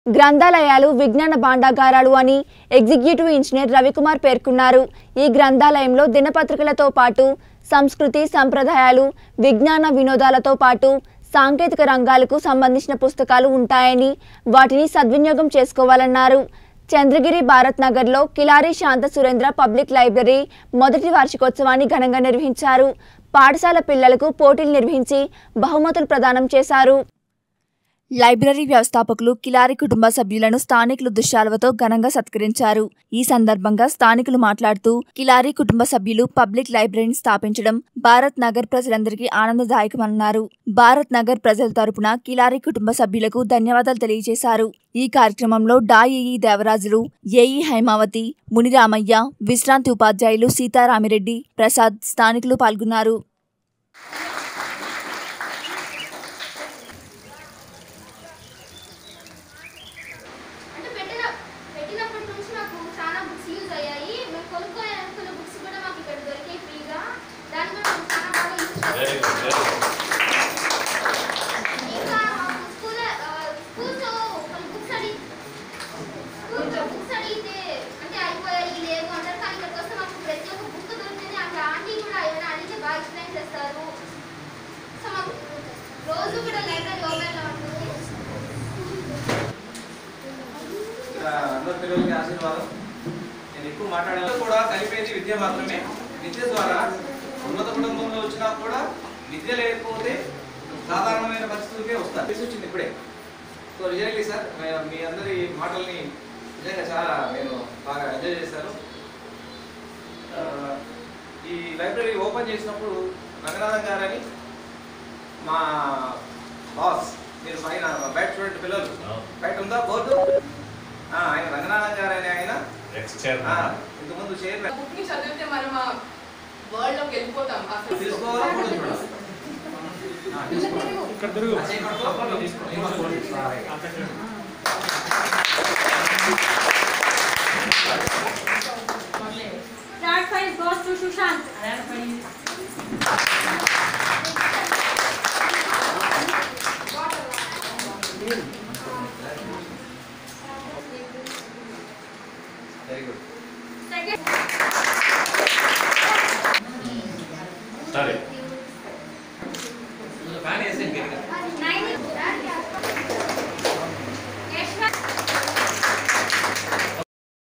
గ్రంథాలయాలు విజ్ఞాన భాండాగారాలు అని ఎగ్జిక్యూటివ్ ఇంజనీర్ రవికుమార్ పేర్కొన్నారు। ఈ గ్రంథాలయంలో దినపత్రికలతో పాటు సంస్కృతి సంప్రదాయాలు, విజ్ఞాన వినోదాలతో పాటు సాంకేతిక రంగాలకు సంబంధించిన పుస్తకాలు ఉంటాయని వాటిని సద్వినియోగం చేసుకోవాలన్నారు। చంద్రగిరి భారత్ నగర్లో కిలారి శాంత సురేంద్ర పబ్లిక్ లైబ్రరీ మొదటి వార్షికోత్సవాన్ని ఘనంగా నిర్వహించారు। పాఠశాల పిల్లలకు పోటీలు నిర్వహించి బహుమతులు ప్రదానం చేశారు। లైబ్రరీ వ్యవస్థాపకులు కిలారి కుటుంబ సభ్యులను స్థానికులు దుశ్శాలువతో ఘనంగా సత్కరించారు। ఈ సందర్భంగా స్థానికులు మాట్లాడుతూ కిలారి కుటుంబ సభ్యులు పబ్లిక్ లైబ్రరీని స్థాపించడం భారత్ నగర్ ప్రజలందరికీ ఆనందదాయకమన్నారు। భారత్ నగర్ ప్రజల తరపున కిలారి కుటుంబ సభ్యులకు ధన్యవాదాలు తెలియజేశారు। ఈ కార్యక్రమంలో డాఈఈ దేవరాజులు, ఏఈ హైమావతి, మునిరామయ్య, విశ్రాంతి ఉపాధ్యాయులు సీతారామిరెడ్డి, ప్రసాద్ స్థానికులు పాల్గొన్నారు। అందరి పిల్లలకి ఆశీర్వాదం। నేను ఎక్కువ మాట్లాడాలి కూడా కలిపేది విద్య మాత్రమే। విద్య ద్వారా ఉన్నత కుటుంబంలో వచ్చినా కూడా విద్య లేకపోతే సాధారణమైన పరిస్థితులకే వస్తారు। వచ్చింది ఇప్పుడే। సో రియల్లీ సార్ మీ అందరి మాటల్ని నిజంగా చాలా నేను బాగా ఎంజాయ్ చేశాను। ఈ లైబ్రరీ ఓపెన్ చేసినప్పుడు రంగనాథన్ గారని మా బాస్, మీరు పైన బయట చూడండి పిల్లలు, బయట ఉందా బోర్డు, ఆయన రంగనాథన్ గారు అని ఆయన ఇంతకుముందు చదివితే మనం వరల్డ్ లోకి వెళ్ళిపోతాం। Third prize goes to Sushant.